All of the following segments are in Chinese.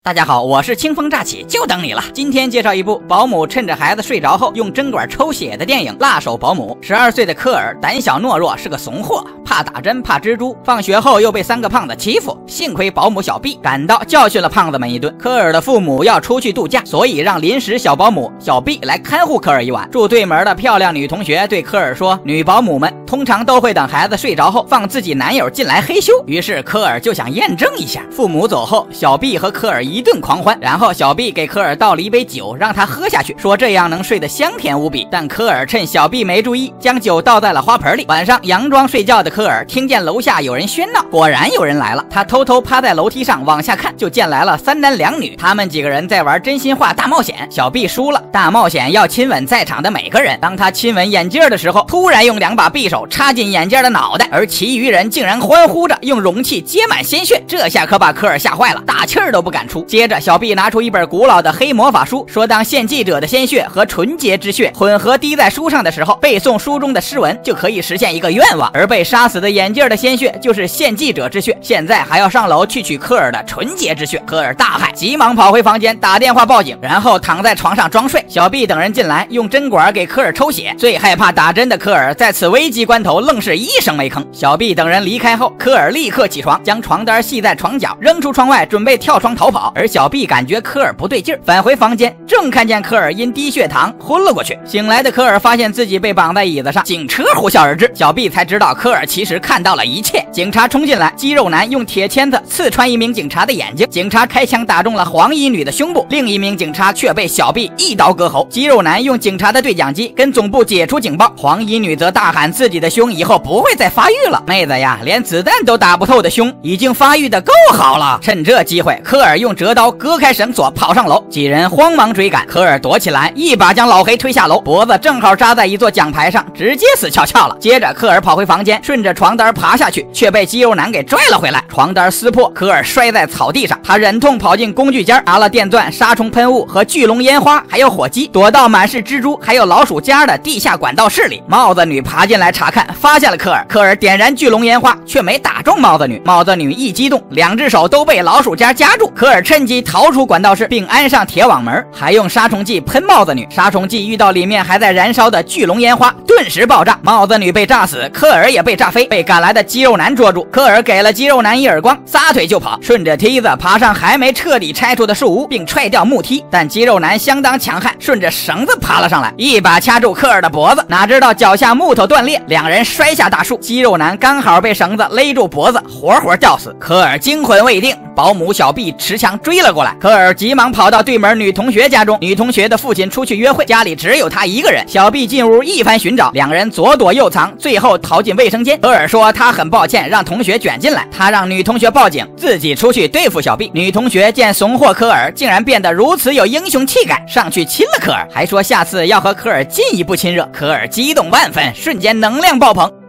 大家好，我是清风乍起，就等你了。今天介绍一部保姆趁着孩子睡着后用针管抽血的电影《辣手保姆》。12岁的科尔胆小懦弱，是个怂货，怕打针，怕蜘蛛。放学后又被3个胖子欺负，幸亏保姆小 B 赶到，教训了胖子们一顿。科尔的父母要出去度假，所以让临时小保姆小 B 来看护科尔一晚。住对门的漂亮女同学对科尔说，女保姆们通常都会等孩子睡着后放自己男友进来嘿咻。于是科尔就想验证一下。父母走后，小 B 和科尔一顿狂欢，然后小 B 给科尔倒了一杯酒，让他喝下去，说这样能睡得香甜无比。但科尔趁小 B 没注意，将酒倒在了花盆里。晚上佯装睡觉的科尔听见楼下有人喧闹，果然有人来了。他偷偷趴在楼梯上往下看，就见来了3男2女，他们几个人在玩真心话大冒险。小 B 输了，大冒险要亲吻在场的每个人。当他亲吻眼镜的时候，突然用2把匕首插进眼镜的脑袋，而其余人竟然欢呼着用容器接满鲜血。这下可把科尔吓坏了，大气儿都不敢出。接着小 B 拿出一本古老的黑魔法书，说当献祭者的鲜血和纯洁之血混合滴在书上的时候，背诵书中的诗文就可以实现一个愿望，而被杀死的眼镜的鲜血就是献祭者之血，现在还要上楼去取科尔的纯洁之血。科尔大骇，急忙跑回房间打电话报警，然后躺在床上装睡。小 B 等人进来用针管给科尔抽血，最害怕打针的科尔在此危急关头愣是一声没吭。小 B 等人离开后，科尔立刻起床，将床单系在床角，扔出窗外准备跳窗逃跑。而小 B 感觉科尔不对劲，返回房间，正看见科尔因低血糖昏了过去。醒来的科尔发现自己被绑在椅子上，警车呼啸而至，小 B 才知道科尔其实看到了一切。警察冲进来，肌肉男用铁签子刺穿一名警察的眼睛，警察开枪打中了黄衣女的胸部，另一名警察却被小 B 一刀割喉。肌肉男用警察的对讲机跟总部解除警报，黄衣女则大喊自己的胸以后不会再发育了。妹子呀，连子弹都打不透的胸已经发育的够好了。趁这机会，科尔用折刀割开绳索跑上楼，几人慌忙追赶，科尔躲起来，一把将老黑推下楼，脖子正好扎在一座奖牌上，直接死翘翘了。接着科尔跑回房间，顺着床单爬下去，却被肌肉男给拽了回来，床单撕破，科尔摔在草地上。他忍痛跑进工具间，拿了电钻、杀虫喷雾和巨龙烟花还有火机，躲到满是蜘蛛还有老鼠夹的地下管道室里。帽子女爬进来查看，发现了科尔，科尔点燃巨龙烟花却没打中帽子女，帽子女一激动，2只手都被老鼠夹夹住。科尔趁机逃出管道室，并安上铁网门，还用杀虫剂喷帽子女。杀虫剂遇到里面还在燃烧的巨龙烟花，顿时爆炸，帽子女被炸死，科尔也被炸飞，被赶来的肌肉男捉住。科尔给了肌肉男一耳光，撒腿就跑，顺着梯子爬上还没彻底拆除的树屋，并踹掉木梯。但肌肉男相当强悍，顺着绳子爬了上来，一把掐住科尔的脖子，哪知道脚下木头断裂，2人摔下大树，肌肉男刚好被绳子勒住脖子，活活吊死。科尔惊魂未定，保姆小 B 持枪追了过来，科尔急忙跑到对门女同学家中，女同学的父亲出去约会，家里只有他一个人。小 B 进屋一番寻找，2人左躲右藏，最后逃进卫生间。科尔说他很抱歉让同学卷进来，他让女同学报警，自己出去对付小 B。女同学见怂货科尔竟然变得如此有英雄气概，上去亲了科尔，还说下次要和科尔进一步亲热。科尔激动万分，瞬间能量爆棚。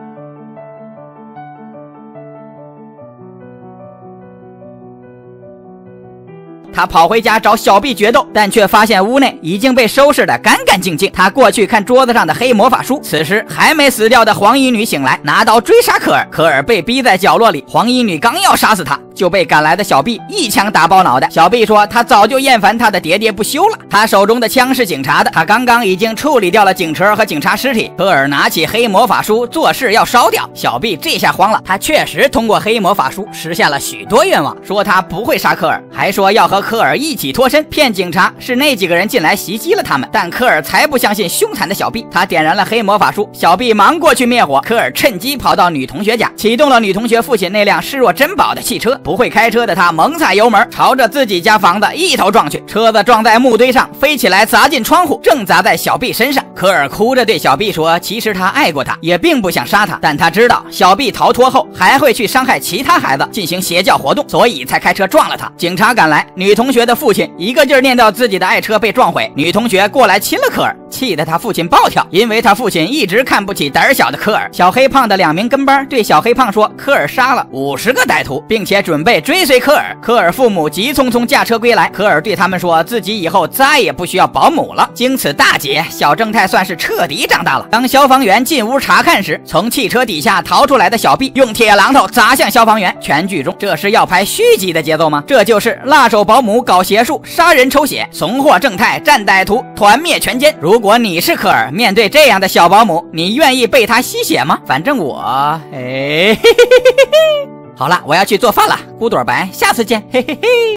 他跑回家找小 B 决斗，但却发现屋内已经被收拾得干干净净。他过去看桌子上的黑魔法书，此时还没死掉的黄衣女醒来，拿刀追杀科尔。科尔被逼在角落里，黄衣女刚要杀死他，就被赶来的小 B 一枪打爆脑袋。小 B 说他早就厌烦他的喋喋不休了，他手中的枪是警察的，他刚刚已经处理掉了警车和警察尸体。科尔拿起黑魔法书做事要烧掉，小 B 这下慌了，他确实通过黑魔法书实现了许多愿望，说他不会杀科尔，还说要和科尔一起脱身，骗警察是那几个人进来袭击了他们。但科尔才不相信凶残的小 B， 他点燃了黑魔法书，小 B 忙过去灭火，科尔趁机跑到女同学家，启动了女同学父亲那辆视若珍宝的汽车。不会开车的他猛踩油门，朝着自己家房子一头撞去，车子撞在木堆上，飞起来砸进窗户，正砸在小 B 身上。科尔哭着对小 B 说，其实他爱过他，也并不想杀他，但他知道小 B 逃脱后还会去伤害其他孩子，进行邪教活动，所以才开车撞了他。警察赶来，女同学的父亲一个劲儿念叨自己的爱车被撞毁，女同学过来亲了科尔，气得他父亲暴跳，因为他父亲一直看不起胆小的科尔。小黑胖的2名跟班对小黑胖说，科尔杀了50个歹徒，并且准准备追随科尔。科尔父母急匆匆驾车归来，科尔对他们说自己以后再也不需要保姆了。经此大解，小正太算是彻底长大了。当消防员进屋查看时，从汽车底下逃出来的小 B 用铁榔头砸向消防员。全剧中这是要拍续集的节奏吗？这就是辣手保姆搞邪术，杀人抽血，怂货正太战歹徒，团灭全歼。如果你是科尔，面对这样的小保姆，你愿意被他吸血吗？反正我好了，我要去做饭了。古朵白，下次见，嘿嘿嘿。